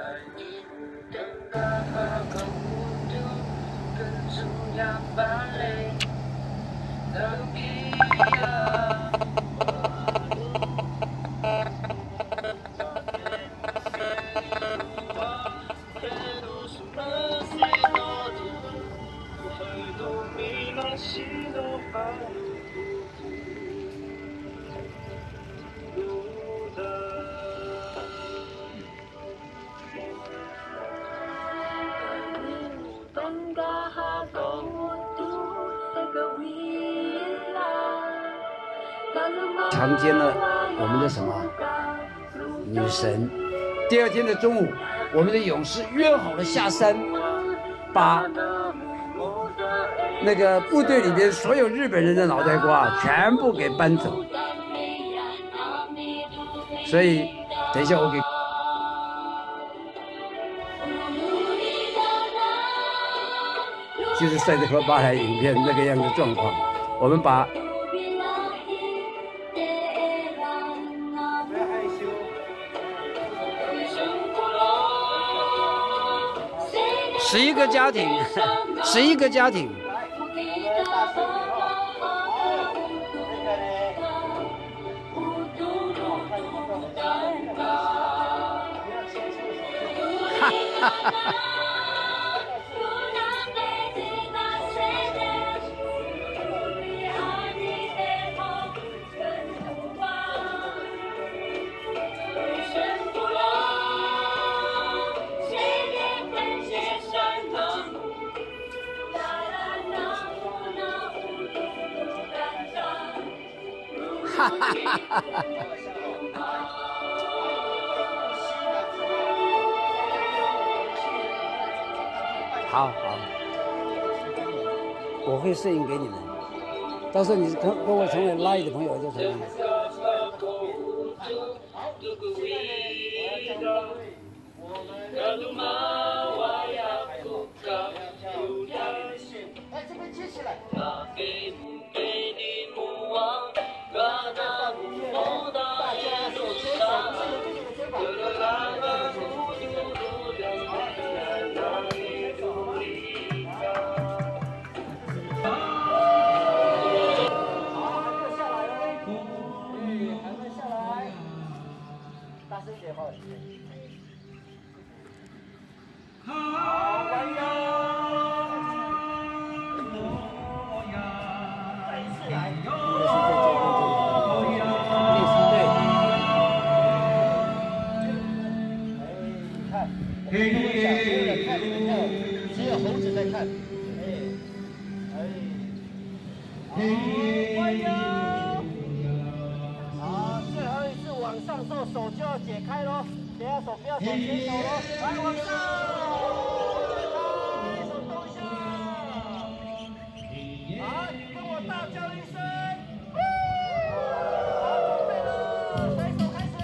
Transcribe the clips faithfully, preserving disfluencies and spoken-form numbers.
强奸了我们的什么女神？第二天的中午，我们的勇士约好了下山，把那个部队里边所有日本人的脑袋瓜全部给搬走。所以，等一下我给。就是赛德克巴莱影片那个样的状况，我们把十一个家庭，十一个家庭。哈哈哈哈。哈哈哈哈哈！好好，我会摄影给你们，到时候你跟跟我成为拉伊的朋友就成了。 哎，这边接起来。大家手牵手，不是有自己的肩膀。好，还没有下来哦。哎，还没下来。大声一点哈。好，弯腰。再一次来。嘿嘿，看你们跳，只有猴子在看。哎，哎，弯腰。好，最后一次往上之后，手就要解开喽。等下手不要手牵手喽，来往上，解开，手动一下。好，跟我大叫一声。好，准备了，甩手开始。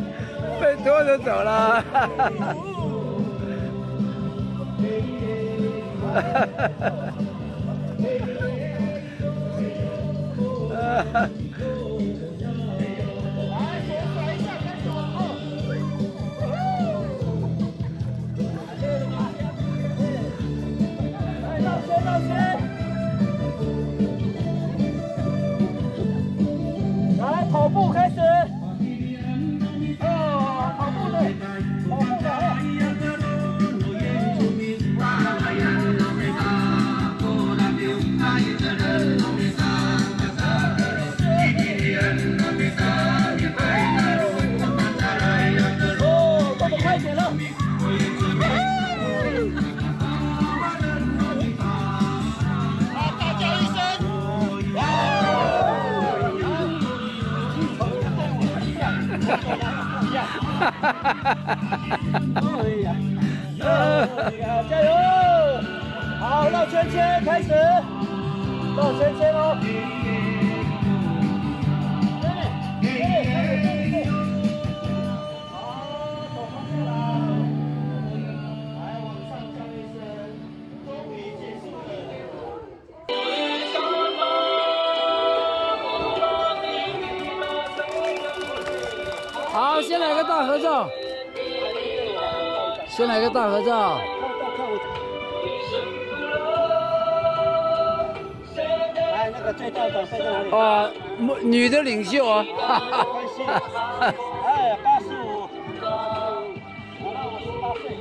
被拖着走了。 来，跑步开始。哦，跑步的，跑步的。哦，动作快一点了。好，大叫一声。哎呀！加油！好，绕圈圈开始，绕圈圈哦。对对对，好，走方向了。来，往上叫一声，终于结束了。 好，先来个大合照。先来个大合照。 来，那个最大长辈在哪里？ 啊，女的领袖啊。 没关系。哎，八十五。好了，我十八岁。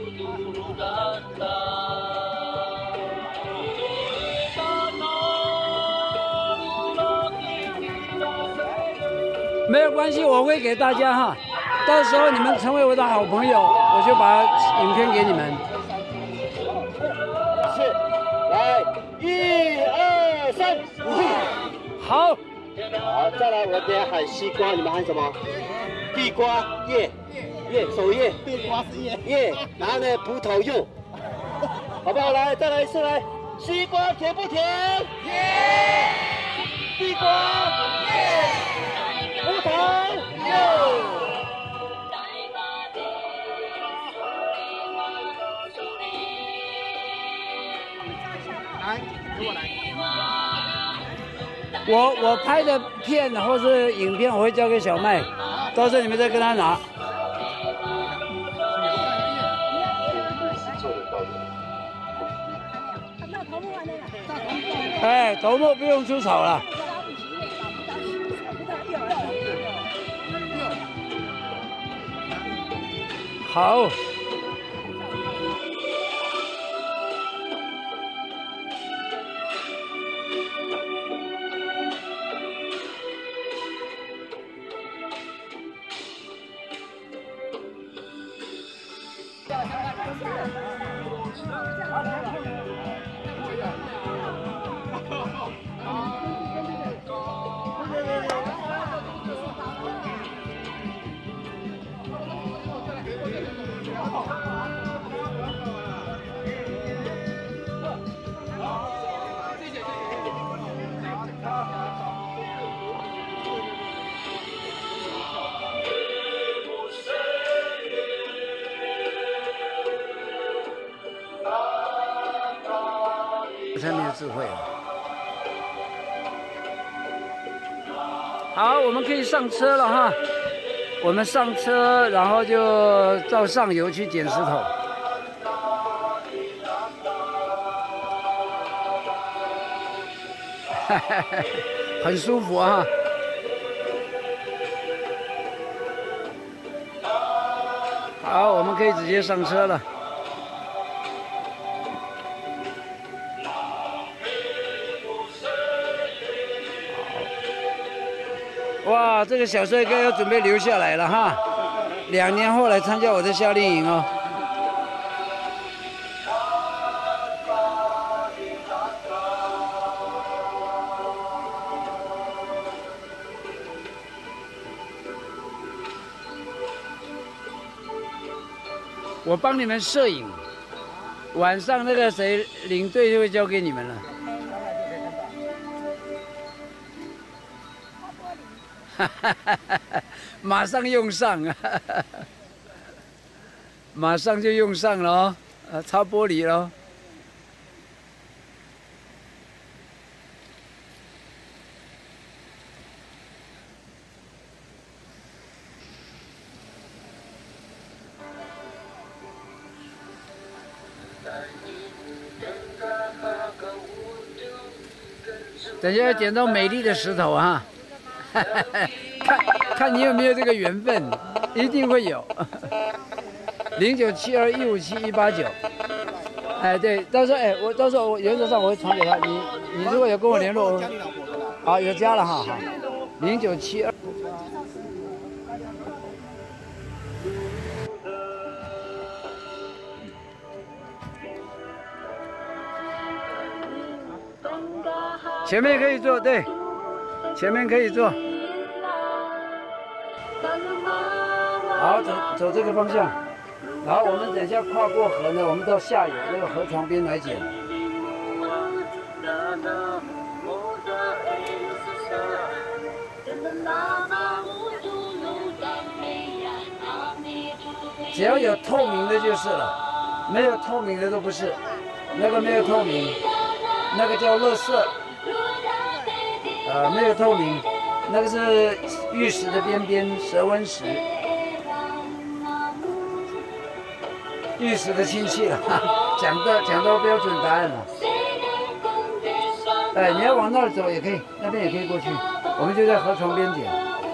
没有关系，我会给大家哈。到时候你们成为我的好朋友，我就把影片给你们。 是，来，一二三， 好。 好，再来，我等下喊西瓜，你们喊什么？地瓜叶，叶手叶，地瓜是叶，叶，然后呢葡萄柚，好不好？来，再来一次，来，西瓜甜不甜？耶！地瓜耶！葡萄柚。来，给我来。 我我拍的片或是影片，我会交给小麦，到时候你们再跟他拿。哎，头目不用出草了。好。才没有智慧啊！好，我们可以上车了哈。我们上车，然后就到上游去捡石头。很舒服啊！好，我们可以直接上车了。哇，这个小帅哥要准备留下来了哈，两年后来参加我的夏令营哦。我帮你们摄影，晚上那个谁领队就会交给你们了。 马上用上啊，马上就用上了哦，啊，擦玻璃了。等一下要捡到美丽的石头啊！看看你有没有这个缘分，一定会有。零九七二一五七一八九，哎，对，到时候哎，我到时候我原则上我会传给他。你你如果有跟我联络，好，有加了哈，好，零九七二。前面可以坐，对，前面可以坐。好，走走这个方向。然后我们等一下跨过河呢，我们到下游那个河床边来捡。只要有透明的就是了，没有透明的都不是。那个没有透明，那个叫垃圾。呃，没有透明，那个是玉石的边边，蛇纹石，玉石的亲戚了。讲到讲到标准答案了。哎，你要往那儿走也可以，那边也可以过去。我们就在河床边捡。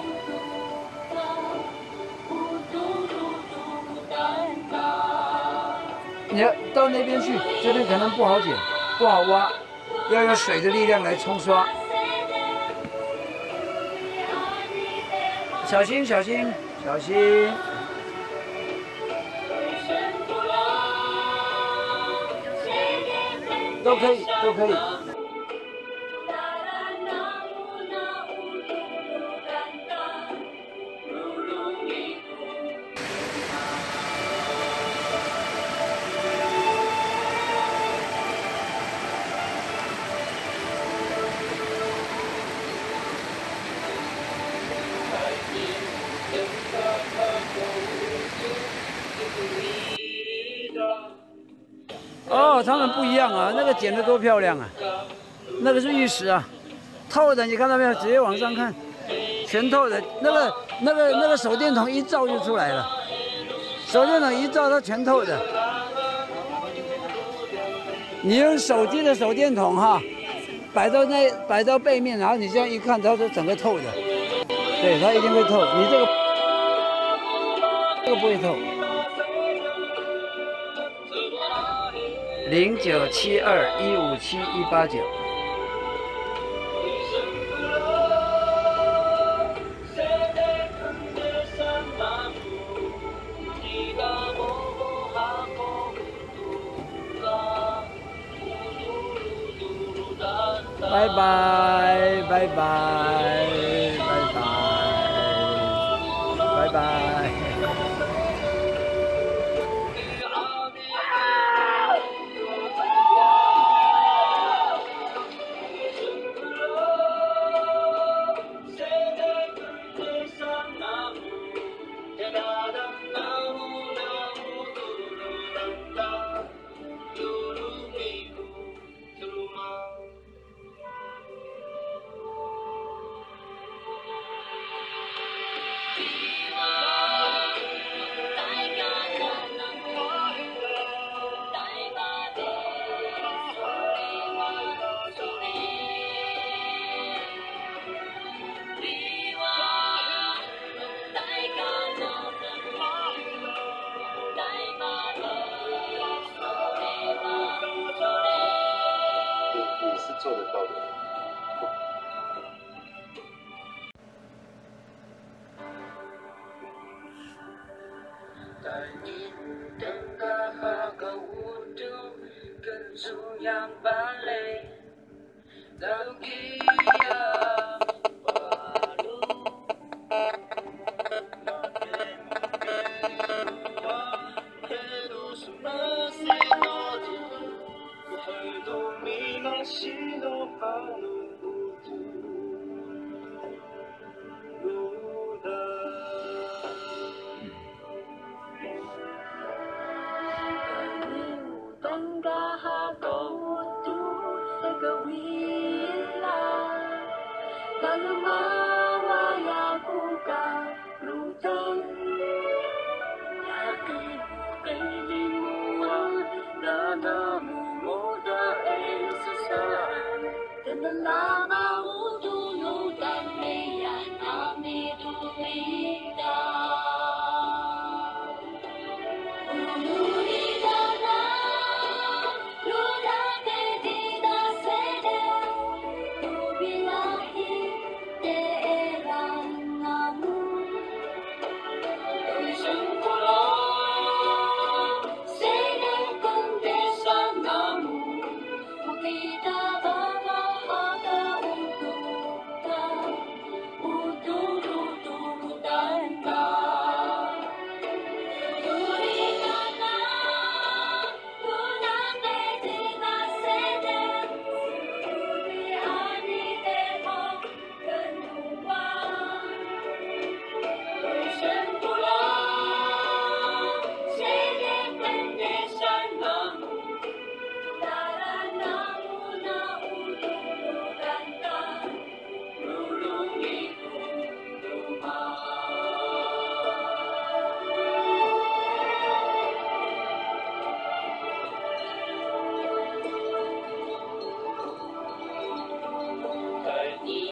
你要到那边去，这边可能不好捡，不好挖，要有水的力量来冲刷。小心，小心，小心！都可以，都可以。哦，他们不一样啊，那个剪得多漂亮啊！那个是玉石啊，透的，你看到没有？直接往上看，全透的。那个、那个、那个手电筒一照就出来了，手电筒一照它全透的。你用手机的手电筒哈，摆到那摆到背面，然后你这样一看，它是整个透的。对，它一定会透。你这个这个不会透。零九七二一五七一八九。拜拜拜拜拜拜拜拜。 做得到的。 那木木的 A 四三，等等那那。